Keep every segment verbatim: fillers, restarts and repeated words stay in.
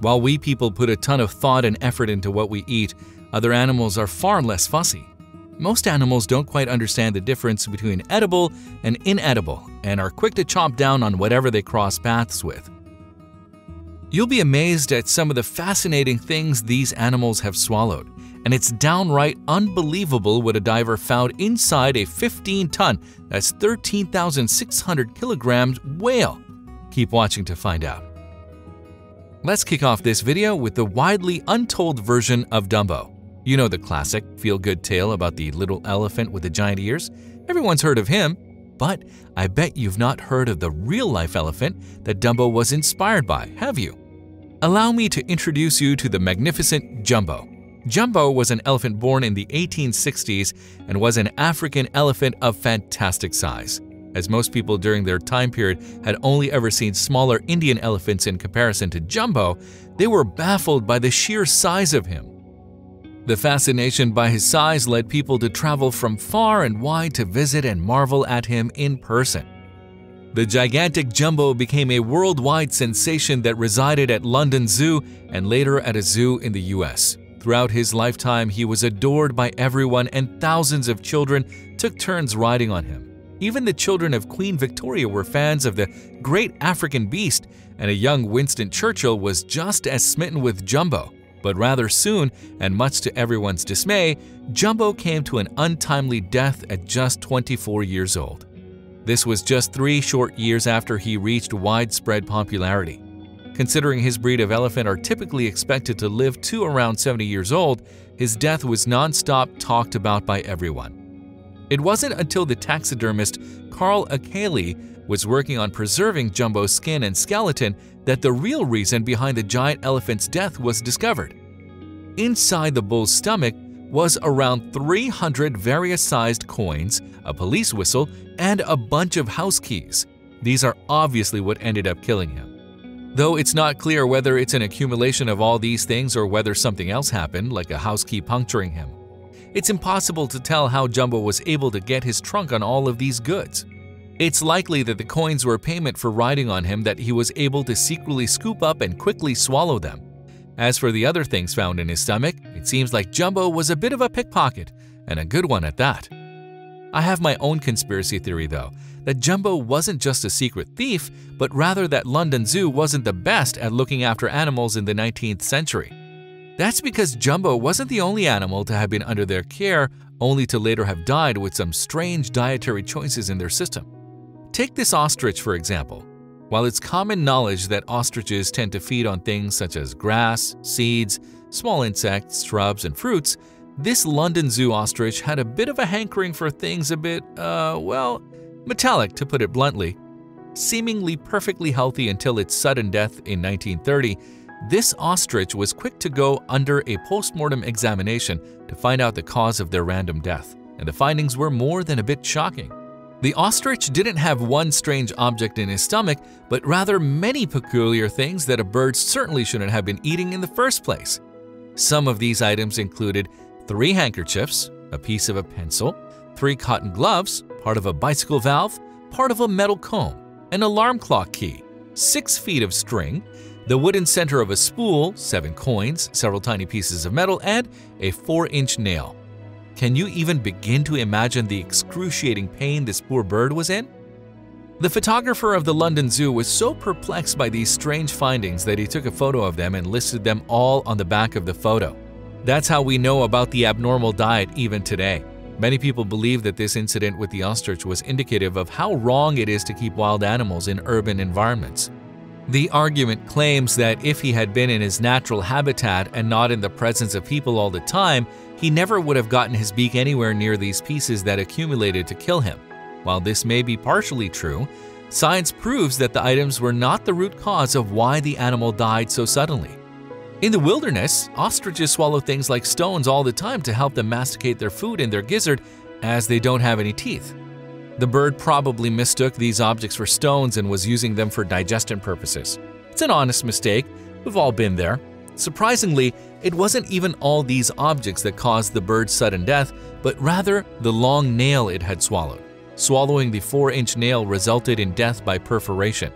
While we people put a ton of thought and effort into what we eat, other animals are far less fussy. Most animals don't quite understand the difference between edible and inedible and are quick to chomp down on whatever they cross paths with. You'll be amazed at some of the fascinating things these animals have swallowed, and it's downright unbelievable what a diver found inside a fifteen ton, that's thirteen thousand six hundred kilograms whale. Keep watching to find out. Let's kick off this video with the widely untold version of Dumbo. You know the classic feel-good tale about the little elephant with the giant ears? Everyone's heard of him, but I bet you've not heard of the real-life elephant that Dumbo was inspired by, have you? Allow me to introduce you to the magnificent Jumbo. Jumbo was an elephant born in the eighteen sixties and was an African elephant of fantastic size. As most people during their time period had only ever seen smaller Indian elephants in comparison to Jumbo, they were baffled by the sheer size of him. The fascination by his size led people to travel from far and wide to visit and marvel at him in person. The gigantic Jumbo became a worldwide sensation that resided at London Zoo and later at a zoo in the U S. Throughout his lifetime, he was adored by everyone and thousands of children took turns riding on him. Even the children of Queen Victoria were fans of the great African beast, and a young Winston Churchill was just as smitten with Jumbo. But rather soon, and much to everyone's dismay, Jumbo came to an untimely death at just twenty-four years old. This was just three short years after he reached widespread popularity. Considering his breed of elephant are typically expected to live to around seventy years old, his death was non-stop talked about by everyone. It wasn't until the taxidermist Carl Ackley was working on preserving Jumbo's skin and skeleton that the real reason behind the giant elephant's death was discovered. Inside the bull's stomach was around three hundred various-sized coins, a police whistle, and a bunch of house keys. These are obviously what ended up killing him. Though it's not clear whether it's an accumulation of all these things or whether something else happened, like a house key puncturing him. It's impossible to tell how Jumbo was able to get his trunk on all of these goods. It's likely that the coins were payment for riding on him that he was able to secretly scoop up and quickly swallow them. As for the other things found in his stomach, it seems like Jumbo was a bit of a pickpocket, and a good one at that. I have my own conspiracy theory though, that Jumbo wasn't just a secret thief, but rather that London Zoo wasn't the best at looking after animals in the nineteenth century. That's because Jumbo wasn't the only animal to have been under their care, only to later have died with some strange dietary choices in their system. Take this ostrich for example. While it's common knowledge that ostriches tend to feed on things such as grass, seeds, small insects, shrubs, and fruits, this London Zoo ostrich had a bit of a hankering for things a bit, uh, well, metallic to put it bluntly. Seemingly perfectly healthy until its sudden death in nineteen thirty, this ostrich was quick to go under a post-mortem examination to find out the cause of their random death, and the findings were more than a bit shocking. The ostrich didn't have one strange object in his stomach, but rather many peculiar things that a bird certainly shouldn't have been eating in the first place. Some of these items included three handkerchiefs, a piece of a pencil, three cotton gloves, part of a bicycle valve, part of a metal comb, an alarm clock key, six feet of string, the wooden center of a spool, seven coins, several tiny pieces of metal, and a four-inch nail. Can you even begin to imagine the excruciating pain this poor bird was in? The photographer of the London Zoo was so perplexed by these strange findings that he took a photo of them and listed them all on the back of the photo. That's how we know about the abnormal diet even today. Many people believe that this incident with the ostrich was indicative of how wrong it is to keep wild animals in urban environments. The argument claims that if he had been in his natural habitat and not in the presence of people all the time, he never would have gotten his beak anywhere near these pieces that accumulated to kill him. While this may be partially true, science proves that the items were not the root cause of why the animal died so suddenly. In the wilderness, ostriches swallow things like stones all the time to help them masticate their food in their gizzard, as they don't have any teeth. The bird probably mistook these objects for stones and was using them for digestion purposes. It's an honest mistake, we've all been there. Surprisingly, it wasn't even all these objects that caused the bird's sudden death, but rather the long nail it had swallowed. Swallowing the four-inch nail resulted in death by perforation.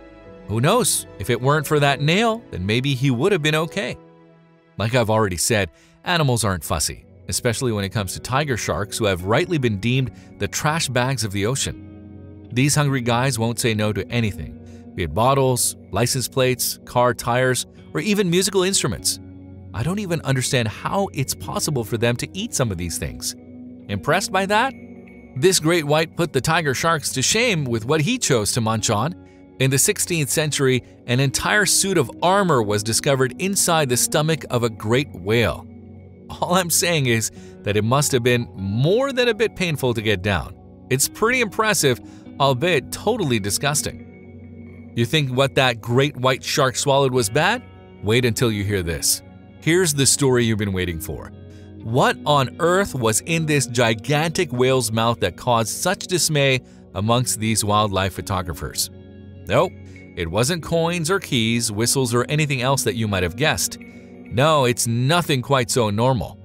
Who knows? If it weren't for that nail, then maybe he would have been okay. Like I've already said, animals aren't fussy, especially when it comes to tiger sharks who have rightly been deemed the trash bags of the ocean. These hungry guys won't say no to anything, be it bottles, license plates, car tires, or even musical instruments. I don't even understand how it's possible for them to eat some of these things. Impressed by that? This great white put the tiger sharks to shame with what he chose to munch on. In the sixteenth century, an entire suit of armor was discovered inside the stomach of a great whale. All I'm saying is that it must have been more than a bit painful to get down. It's pretty impressive, albeit totally disgusting. You think what that great white shark swallowed was bad? Wait until you hear this. Here's the story you've been waiting for. What on earth was in this gigantic whale's mouth that caused such dismay amongst these wildlife photographers? Nope, it wasn't coins or keys, whistles, or anything else that you might have guessed. No, it's nothing quite so normal.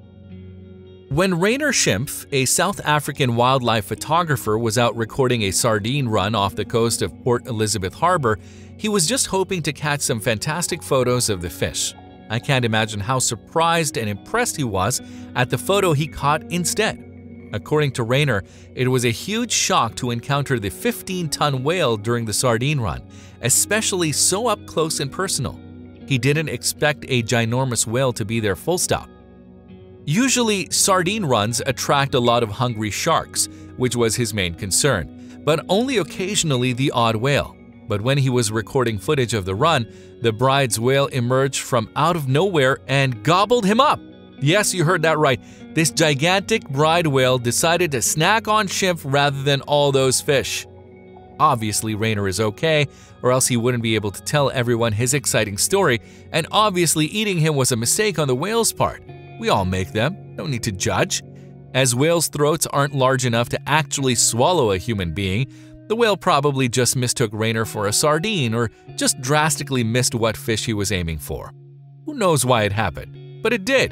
When Rainer Schimpf, a South African wildlife photographer, was out recording a sardine run off the coast of Port Elizabeth Harbor, he was just hoping to catch some fantastic photos of the fish. I can't imagine how surprised and impressed he was at the photo he caught instead. According to Rainer, it was a huge shock to encounter the fifteen-ton whale during the sardine run, especially so up close and personal. He didn't expect a ginormous whale to be there full stop. Usually, sardine runs attract a lot of hungry sharks, which was his main concern, but only occasionally the odd whale. But when he was recording footage of the run, the bride's whale emerged from out of nowhere and gobbled him up. Yes, you heard that right. This gigantic bride whale decided to snack on Schimpf rather than all those fish. Obviously, Rainer is okay, or else he wouldn't be able to tell everyone his exciting story, and obviously eating him was a mistake on the whale's part. We all make them, no need to judge. As whales' throats aren't large enough to actually swallow a human being, the whale probably just mistook Rainer for a sardine or just drastically missed what fish he was aiming for. Who knows why it happened, but it did.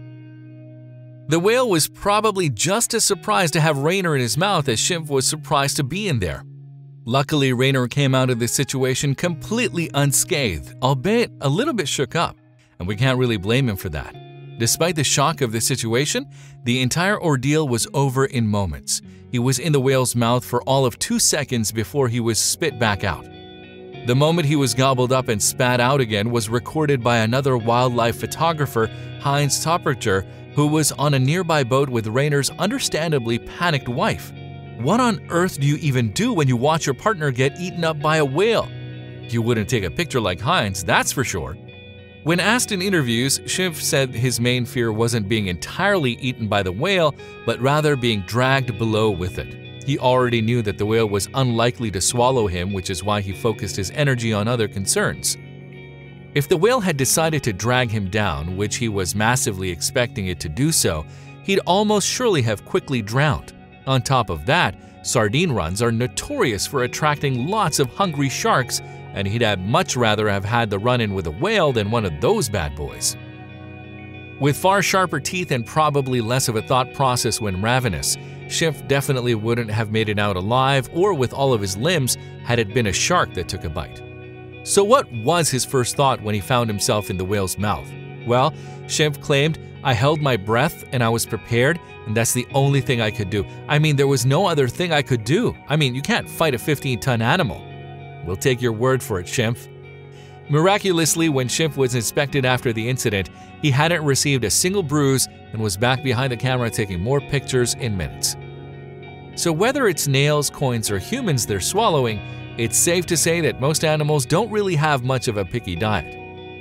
The whale was probably just as surprised to have Rainer in his mouth as Schimpf was surprised to be in there. Luckily, Rainer came out of this situation completely unscathed, albeit a little bit shook up, and we can't really blame him for that. Despite the shock of the situation, the entire ordeal was over in moments. He was in the whale's mouth for all of two seconds before he was spit back out. The moment he was gobbled up and spat out again was recorded by another wildlife photographer, Heinz Toppercher, who was on a nearby boat with Rainer's understandably panicked wife. What on earth do you even do when you watch your partner get eaten up by a whale? You wouldn't take a picture like Heinz, that's for sure. When asked in interviews, Schimpf said his main fear wasn't being entirely eaten by the whale, but rather being dragged below with it. He already knew that the whale was unlikely to swallow him, which is why he focused his energy on other concerns. If the whale had decided to drag him down, which he was massively expecting it to do so, he'd almost surely have quickly drowned. On top of that, sardine runs are notorious for attracting lots of hungry sharks, and he'd have much rather have had the run-in with a whale than one of those bad boys. With far sharper teeth and probably less of a thought process when ravenous, Schimpf definitely wouldn't have made it out alive or with all of his limbs had it been a shark that took a bite. So what was his first thought when he found himself in the whale's mouth? Well, Schimpf claimed, "I held my breath and I was prepared, and that's the only thing I could do. I mean, there was no other thing I could do. I mean, you can't fight a fifteen-ton animal." We'll take your word for it, Schimpf. Miraculously, when Schimpf was inspected after the incident, he hadn't received a single bruise and was back behind the camera taking more pictures in minutes. So whether it's nails, coins, or humans they're swallowing, it's safe to say that most animals don't really have much of a picky diet.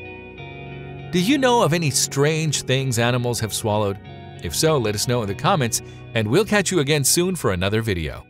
Do you know of any strange things animals have swallowed? If so, let us know in the comments, and we'll catch you again soon for another video.